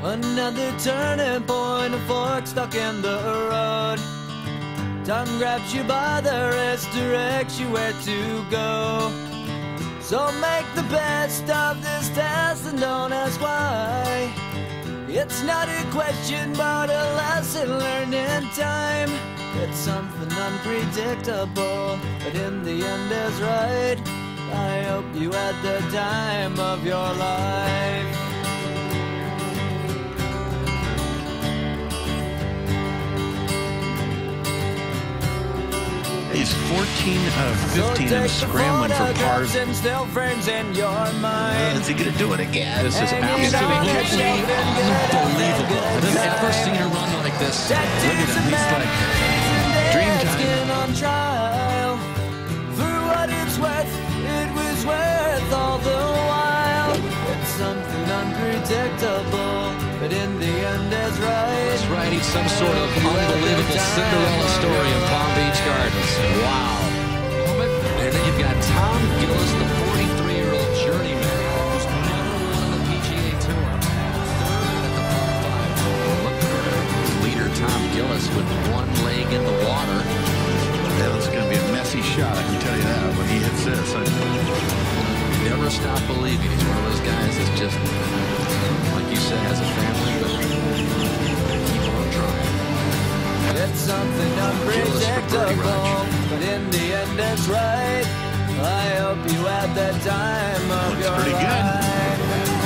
Another turning point, a fork stuck in the road. Time grabs you by the wrist, directs you where to go. So make the best of this test and don't ask why. It's not a question but a lesson learned in time. It's something unpredictable, but in the end is right. I hope you had the time of your life. He's 14 of 15 and scrambling for pars. And still frames in your mind. Is he going to do it again? This is absolutely unbelievable. I've never seen a run like this. Look at him. He's like dream time. On trial. For what it's worth, it was worth all the while. It's something unpredictable, but in the end is right. That's right. He's some sort of unbelievable Cinderella story in Palm Beach Gardens. Wow. And then you've got Tom Gillis, the 43-year-old journeyman, who's never won on the PGA Tour. Third at the par 5. Look at leader Tom Gillis with one leg in the water. Yeah, it's going to be a messy shot, I can tell you that, when he hits this. Never stop believing. He's one of those guys that's just, like you said, has a family, but keep on trying. It's something unpredictable, but in the end it's right. I hope you had the time of Looks your pretty good. life.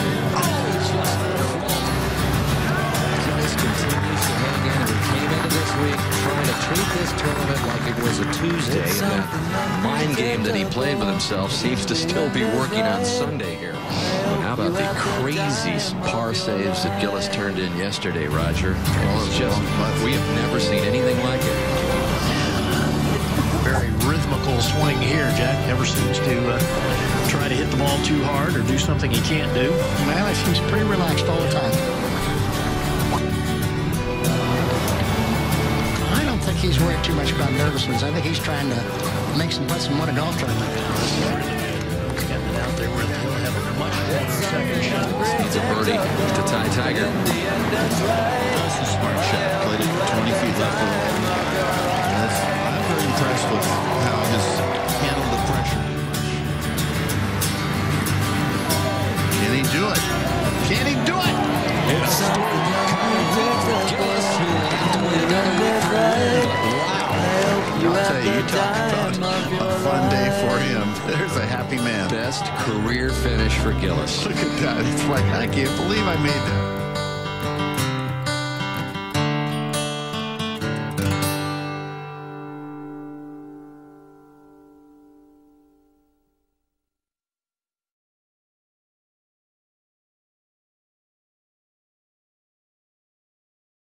Gillis continues to hang in, and he came into this week trying to treat this tournament like it was a Tuesday, and that mind game that he played with himself seems to still be working on Sunday here. How about the crazy par saves that Gillis turned in yesterday, Roger? It's just, we have never seen anything like it. Very rhythmical swing here. Jack never seems to try to hit the ball too hard or do something he can't do. Well, he seems pretty relaxed all the time. I don't think he's worried too much about nervousness. I think he's trying to make some putts and win a golf tournament. Getting it out there where he'll have a much better second shot. Needs a birdie to tie Tiger. That's a smart shot. Played it 20 feet left of the ball. I'm very impressed with how he's handled the pressure. Can he do it? Can he do it? It's something unpredictable, but in the end it's right. I'll tell you, you talk about a fun day for him. There's a happy man. Best career finish for Gillis. Look at that. It's like, I can't believe I made that.